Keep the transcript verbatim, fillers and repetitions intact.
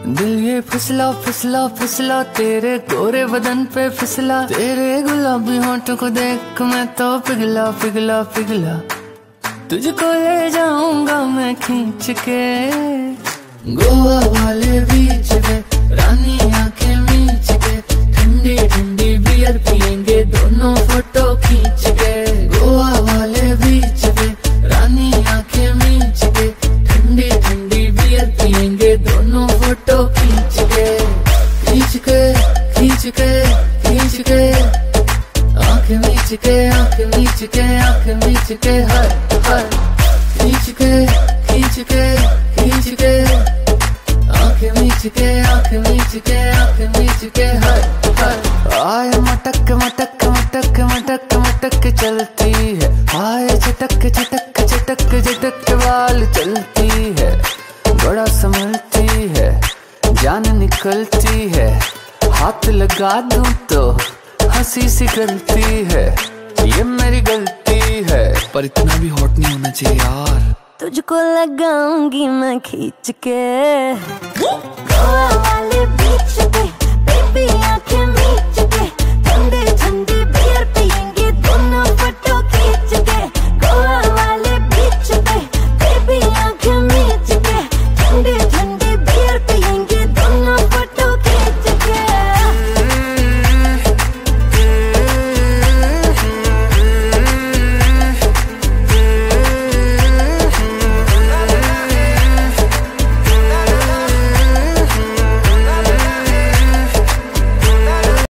दिल ये फिसला फिसला फिसला तेरे गोरे बदन पे फिसला, तेरे गुलाबी होंठों को देख मैं तो पिघला पिघला पिघला। तुझको ले जाऊंगा मैं खींच के गोवा वाले बीच पे, रानी आंखें मीच के, ठंडी ठंडी बियर पियेंगे दोनों फोटो खींच के। गोवा वाले बीच पे, रानी आंखें मीच के, ठंडी ठंडी बियर पियेंगे दोनों फोटो खींच के। खींच के खींच के खींच के आंखें मीच के, आंखें मीच के, आंखें मीच के, हर हर खींच के खींच के खींच के आंखें मीच के, आंखें मीच के, आंखें मीच के, हर हर। आए मटक मटक मटक मटक मटक चलती है, आए चटक चटक चटक चटक बाल चलती है, बड़ा संभलती है, जान निकलती है, हाथ लगा दूं तो हंसी सी गलती है, ये मेरी गलती है। पर इतना भी हॉट नहीं होना चाहिए यार। तुझको लगाऊंगी मैं खींच के गोवा वाले बीच पे,